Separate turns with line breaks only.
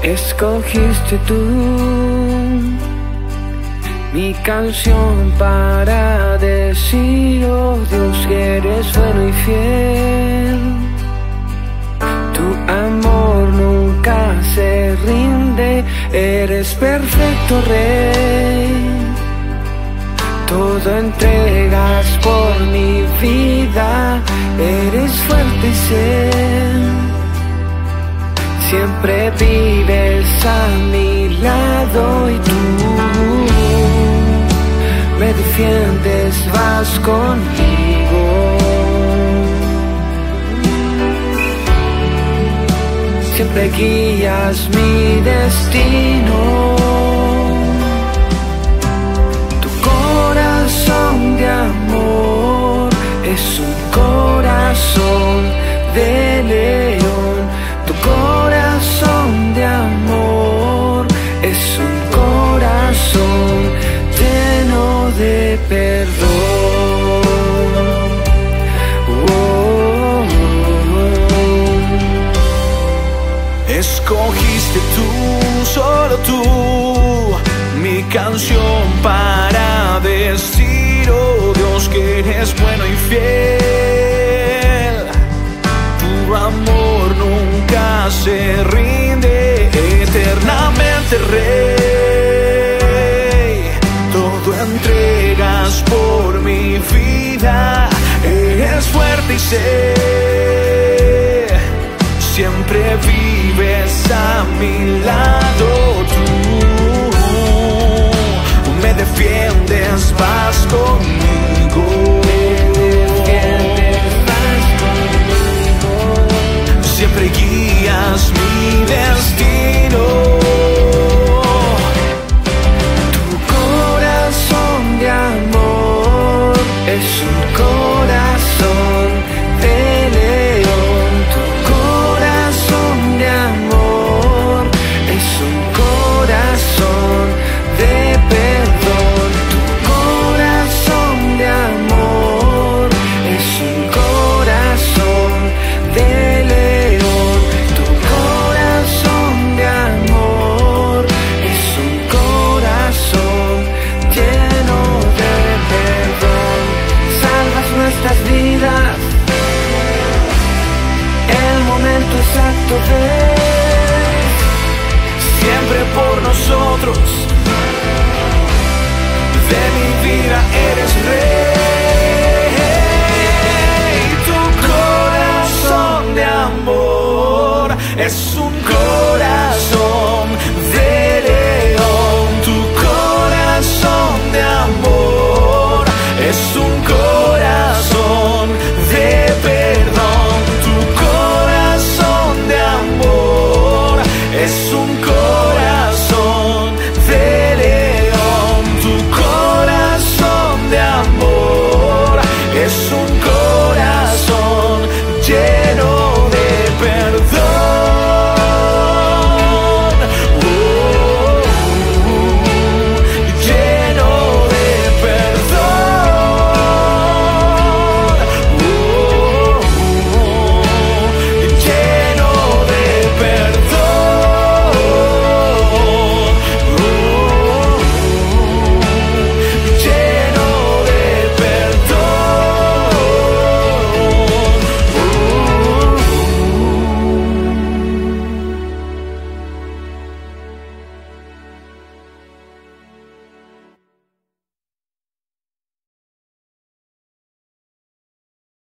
Escogiste tú mi canción para decir, oh Dios, que eres bueno y fiel. Tu amor nunca se rinde, eres perfecto Rey. Todo entregas por mi vida, eres fuerte y sé. Siempre vives a mi lado y tú me defiendes, vas conmigo. Siempre guías mi destino. Tu corazón de amor es un corazón de león. Tu corazón de amor es un corazón lleno de perdón.
Escogiste tú, solo tú, mi canción para decir, oh Dios, que eres bueno y fiel. Tu amor nunca se rinde, eternamente Rey. Todo entregas por mi vida, eres fuerte y sé. Siempre vives a mi lado, tú me defiendes, vas conmigo. Siempre guías mi destino.
Tu corazón de amor es un corazón de león. Tu corazón de amor es un corazón de perdón. Tu corazón de amor es un corazón de león. Tu corazón de amor es un corazón lleno de perdón. Salvas nuestras vidas, el momento exacto ves,
Siempre por nosotros, de mi vida eres Rey. Tu corazón de amor es un corazón